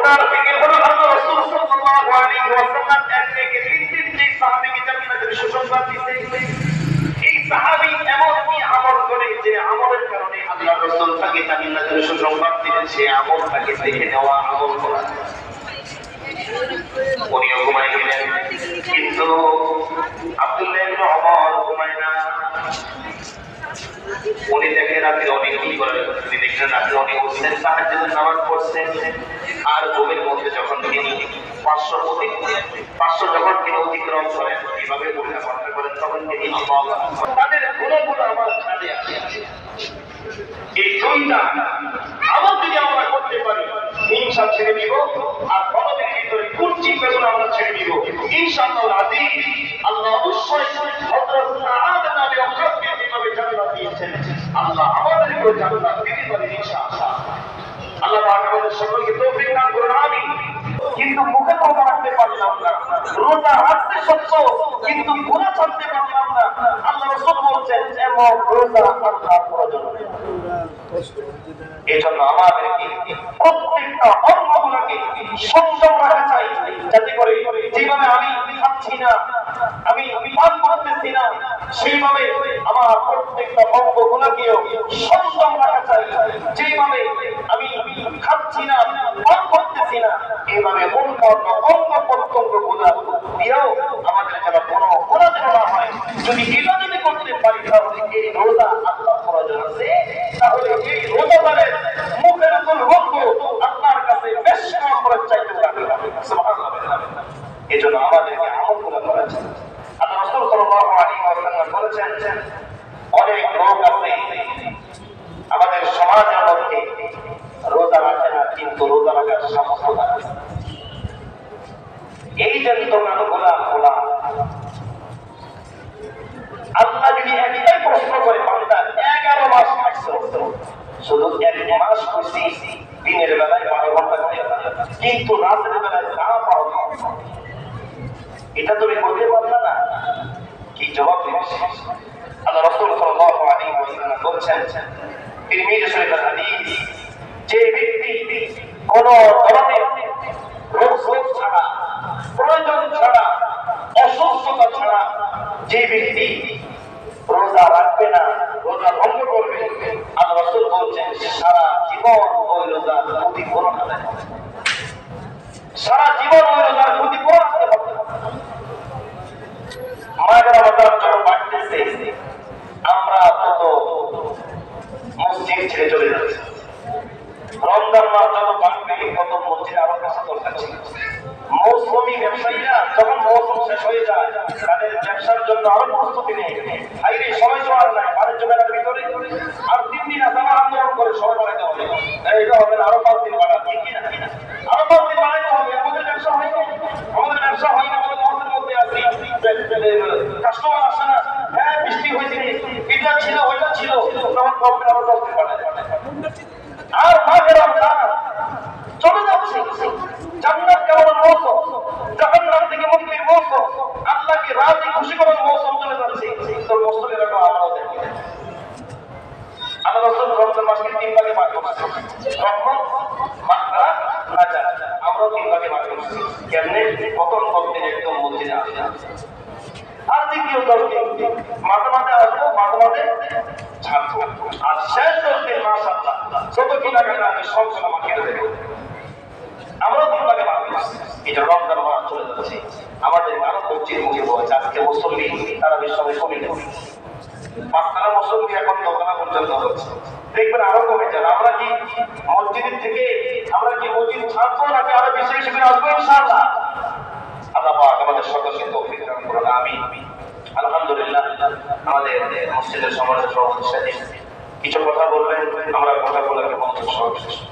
রোজার ফিকির হলো আল্লাহ রাসূল সাল্লাল্লাহু আলাইহি ওয়াসাল্লাম এক থেকে তিন সাহাবীকে জান্নাতের সুসংবাদ দিতে। এই সাহাবী এমন কি আমল করে যে আমলের কারণে আল্লাহ রাসূল তাকে জান্নাতের সুসংবাদ দিলেন, সে আমল তাকে দেখে নেওয়া আমল করা। উনিও ঘুমাই গেলেন, কিন্তু আব্দুল্লাহ ইবনে ওমর ঘুমায় না। উনি দেখে রাতে অনেক কি করে, তিনি দেখলেন রাতে অনেক উঠছেন, তাহাজ্জুদের নামাজ পড়ছেন, আর ঘুমের মধ্যে যখন তিনি 500 যখন তিনি অতিক্রম করেন, কিভাবে উল্টা পাল্টা করেন, তখন তিনি তাদের গুণগুলো আমার ছাড়ে আছে। এই দুইটা আমল যদি আমরা করতে পারি, হিংসা ছেড়ে দিব আর বড়দের ভিতরে কুঞ্চি বেগুন আমরা ছেড়ে দিব, ইনশাআল্লাহ আজিজ আল্লাহ অবশ্যই হযরত আদম আলাইহিস সালামকে যেভাবে জান্নাত দিয়েছেন, আল্লাহ আমাদেরকেও জান্নাত দিতে পারেন ইনশাআল্লাহ। আল্লাহ পাক আমাদের সকলকে তৌফিক দান করুন, আমিন। কিন্তু মুখে কথা রাখতে পারলাম না, রোজা রাখতে সত্য কিন্তু গুনাহ করতে পারলাম না। আল্লাহ রাসূল বলেন এমন রোজা আল্লাহর প্রয়োজন। এজন্য আমাদেরকে প্রত্যেকটা অঙ্গগুলোকে সংযম রাখা চাই, যাতে করে যেভাবে আমি খাচ্ছি না, আমি পান করতেছি না, সেইভাবে আমার প্রত্যেকটা অঙ্গগুলোকেও সংযম রাখা চাই। যেভাবে আমি খাচ্ছি না, পান করতেছি না, এইভাবে অন্যান্য অঙ্গ প্রত্যঙ্গগুলো দিয়েও আমাদের যেন কোনো অপরাধ না হয়। যদি এটা যদি করতে পারি, তাহলে এই রোজা আল্লাহর প্রয়োজন আছে। তাহলে এই রোজাদারের মুখের উপর রক্ত আল্লাহর কাছে বেশ কম করে চাইতে লাগবে। সুবহানাল্লাহ। এজন্য আমাদেরকে আমলগুলো করা চাই। আল্লাহ রাসূল সাল্লাল্লাহু আলাইহি ওয়াসাল্লাম বলেছেন, অনেক লোক আছে আমাদের সমাজের মধ্যে রোজা রাখে না, কিন্তু রোজা রাখার সামর্থ্য থাকে। এই যে দোকানগুলা খোলা, আল্লাহ যদি একটাই প্রশ্ন করে, বান্দা 11 মাস থাকছো, শুধু 1 মাস খুশি দিনের বেলায় 12 ঘন্টা করে, কিন্তু রাতের বেলায় না পাও, এটা তুমি বলতে পারবে না, কি জবাব দিবে? আল্লাহ রাসূল সাল্লাল্লাহু আলাইহি ওয়াসাল্লাম বলেছেন, তিরমিজি শরীফের হাদিস, যে ব্যক্তি কোন ধরনের রোগ ছাড়া, প্রয়োজন ছাড়া, অসুস্থতা ছাড়া যে ব্যক্তি রোজা রাখবে না, রোজা ভঙ্গ করবে, আল্লাহ রাসূল বলছেন সারা জীবন ওই রোজার ক্ষতিপূরণ হবে, সারা জীবন ওই রোজার ক্ষতিপূরণ হবে। মায়েরা রমজান যত বাড়তেছে, আমরা তত মসজিদ ছেড়ে চলে যাচ্ছি। রমজান মাস যত বাড়বে, তত মসজিদ আরো কাছে দরকার। মৌসুমী ব্যবসায়ীরা যখন মৌসুম শেষ হয়ে যায়, তাদের ব্যবসার জন্য আরো প্রস্তুতি নেই। আইরে সময় তো আর নাই, বাণিজ্য মেলার ভিতরে আর 3 দিন আছে, আমার আন্দোলন করে সময় বাড়াইতে হবে। এইটা হবে না, আরো 5 দিন বাড়াতে, আরো 5 দিন বাড়াইতে হবে। আমাদের ব্যবসা হয় না, আমাদের ব্যবসা হয় না, আমাদের মহলের মধ্যে আছি, কাস্টমার আসে না। হ্যাঁ, বৃষ্টি হয়েছে, এটা ছিল, ওইটা ছিল, তখন কমবে আরো 10 দিন বাড়াই। আর মাঝে রমজান চলে যাচ্ছে, জান্নাত কামনার মৌসুম, জাহান্নাম থেকে মুক্তির মৌসুম, আল্লাহকে রাজি খুশি করার মৌসুম চলে যাচ্ছে। তো মৌসুমের একটা আমরাও দেখি। আল্লাহ রাসূল রমজান মাসকে 3 ভাগে ভাগ করেছেন, রহমত, মাগফিরাত, নাজাত। আমরাও 3 ভাগে ভাগ করেছি। কেমনে? প্রথম 10 দিন একদম মসজিদে আসা, আর দ্বিতীয় 10 দিন মাঝে মাঝে আসবো, মাঝে মাঝে ছাড়বো, আর শেষ 10 দিন মাশাআল্লাহ যত কেনাকাটা আছে সব আমাকে কেটে দেবো। আমরা 3 ভাগে ভাগ করেছি। এটা রমজান মাস চলে যাচ্ছে, আমাদের আরো মসজিদ মুখে বলছে, আজকে মুসল্লি তারা সবাই কমে যাচ্ছে, 5 মুসল্লি এখন 10 পর্যন্ত হচ্ছে, দেখবেন আরো কমে যাবে। আমরা কি মসজিদের থেকে আমরা কি মসজিদ ছাড়বো নাকি আরো বেশি বেশি করে আসবো? ইনশাআল্লাহ। আল্লাহ পাক আমাদের সকলকে তৌফিক দান করুন, আমিন। আলহামদুলিল্লাহ, আমাদের মসজিদের সমাজের সভাপতি কিছু কথা বলবেন, আমরা কথাগুলোকে মনোযোগ সহকারে